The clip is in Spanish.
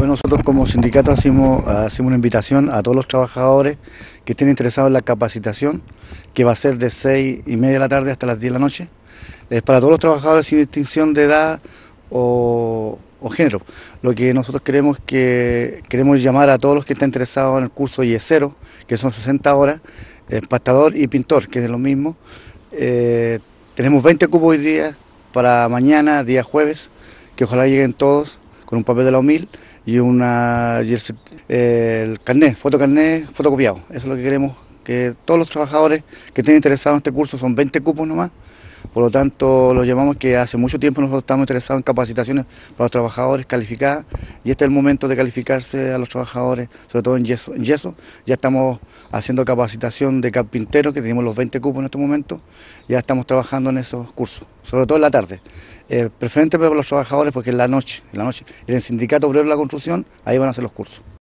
Bueno, nosotros como sindicato hacemos una invitación a todos los trabajadores que estén interesados en la capacitación, que va a ser de 6:30 de la tarde hasta las 10 de la noche. Es para todos los trabajadores sin distinción de edad o género. Lo que nosotros queremos llamar a todos los que estén interesados en el curso IE0, que son 60 horas, empastador y pintor, que es lo mismo. Tenemos 20 cupos hoy día para mañana, día jueves, que ojalá lleguen todos con un papel de la UMIL y el carnet, fotocopiado. Eso es lo que queremos, que todos los trabajadores que estén interesados en este curso, son 20 cupos nomás. Por lo tanto, lo llamamos que hace mucho tiempo nosotros estamos interesados en capacitaciones para los trabajadores calificadas, y este es el momento de calificarse a los trabajadores, sobre todo en yeso. Ya estamos haciendo capacitación de carpintero, que tenemos los 20 cupos en este momento. Ya estamos trabajando en esos cursos, sobre todo en la tarde. Preferente para los trabajadores porque en la noche, en el sindicato obrero de la construcción, ahí van a hacer los cursos.